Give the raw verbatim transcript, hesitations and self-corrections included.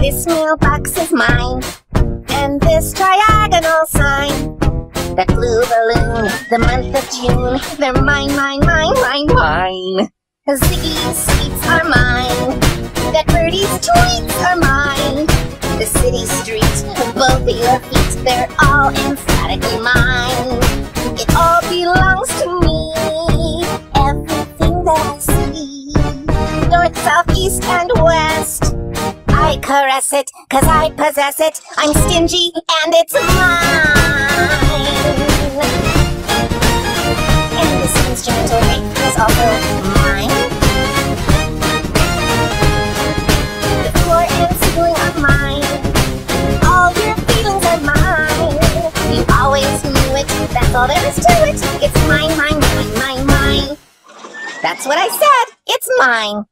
This mailbox is mine, and this triagonal sign. That blue balloon, the month of June, they're mine, mine, mine, mine, mine. Ziggy's sweets are mine. That birdie's tweets are mine. The city streets, both of your feet, they're all emphatically mine. It all belongs to me, everything that I see. North, south, east, and west, I caress it, cause I possess it. I'm stingy, and it's mine. And this instrumental is also mine. The floor and ceiling are mine. All your feelings are mine. You always knew it, that's all there is to it. It's mine, mine, mine, mine, mine. That's what I said, it's mine.